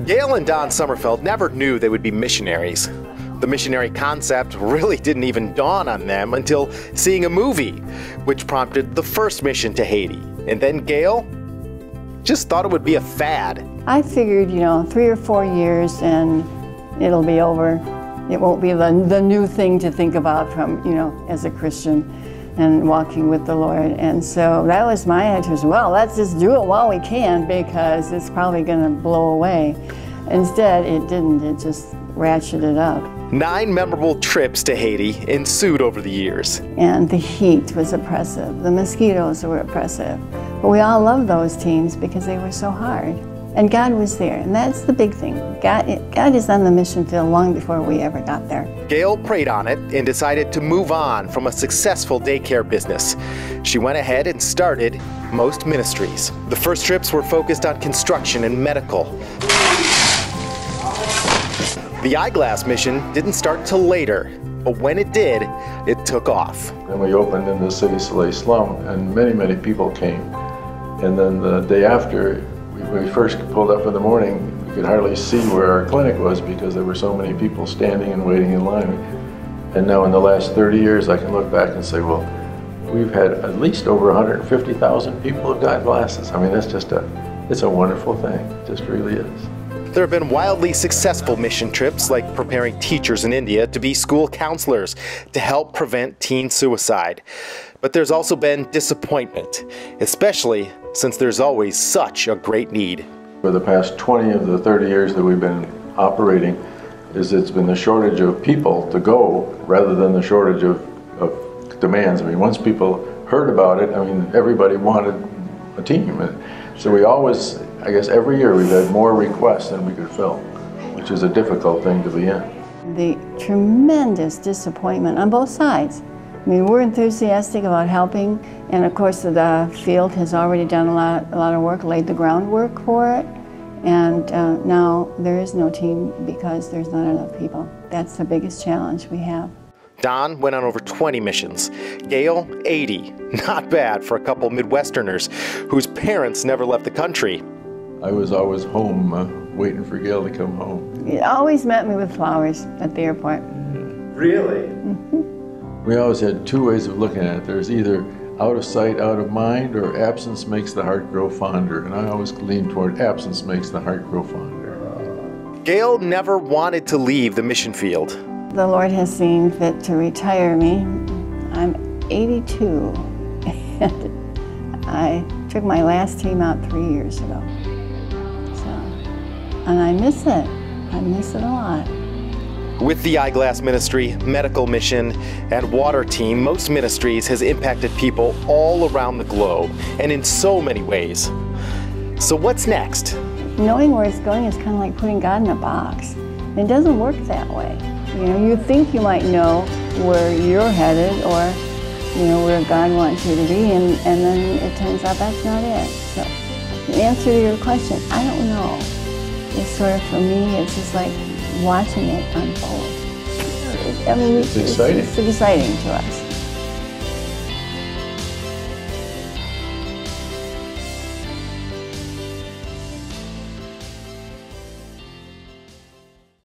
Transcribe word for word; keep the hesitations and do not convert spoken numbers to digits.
Gayle and Don Sommerfeld never knew they would be missionaries. The missionary concept really didn't even dawn on them until seeing a movie, which prompted the first mission to Haiti. And then Gayle just thought it would be a fad. I figured, you know, three or four years and it'll be over. It won't be the, the new thing to think about from, you know, as a Christian and walking with the Lord. And so that was my attitude. Well, let's just do it while we can because it's probably going to blow away. Instead, it didn't. It just ratcheted up. Nine memorable trips to Haiti ensued over the years. And the heat was oppressive. The mosquitoes were oppressive. But we all loved those teams because they were so hard. And God was there, and that's the big thing. God, God is on the mission field long before we ever got there. Gayle prayed on it and decided to move on from a successful daycare business. She went ahead and started Most Ministries. The first trips were focused on construction and medical. The eyeglass mission didn't start till later, but when it did, it took off. Then we opened in the City Soleil slum, and many, many people came. And then the day after, when we first pulled up in the morning, we could hardly see where our clinic was because there were so many people standing and waiting in line. And now in the last thirty years, I can look back and say, well, we've had at least over one hundred fifty thousand people who've got glasses. I mean, that's just a, it's a wonderful thing. It just really is. There have been wildly successful mission trips, like preparing teachers in India to be school counselors to help prevent teen suicide. But there's also been disappointment, especially since there's always such a great need. For the past twenty of the thirty years that we've been operating, is it's been the shortage of people to go rather than the shortage of, of demands. I mean, once people heard about it, I mean, everybody wanted a team. So we always, I guess every year we've had more requests than we could fill, which is a difficult thing to be in. The tremendous disappointment on both sides. I mean, we're enthusiastic about helping, and of course the field has already done a lot, a lot of work, laid the groundwork for it, and uh, now there is no team because there's not enough people. That's the biggest challenge we have. Don went on over twenty missions. Gayle, eighty. Not bad for a couple Midwesterners whose parents never left the country. I was always home, uh, waiting for Gayle to come home. He always met me with flowers at the airport. Really? Mm-hmm. We always had two ways of looking at it. There's either out of sight, out of mind, or absence makes the heart grow fonder. And I always lean toward absence makes the heart grow fonder. Gayle never wanted to leave the mission field. The Lord has seen fit to retire me. I'm eighty-two, and I took my last team out three years ago. So, and I miss it. I miss it a lot. With the eyeglass ministry, medical mission, and water team, Most Ministries has impacted people all around the globe and in so many ways. So what's next? Knowing where it's going is kind of like putting God in a box. It doesn't work that way. You know, you think you might know where you're headed or, you know, where God wants you to be, and, and then it turns out that's not it. So the answer to your question, I don't know. It's sort of, for me, it's just like watching it unfold. I mean, it's exciting. It's, it's exciting to us.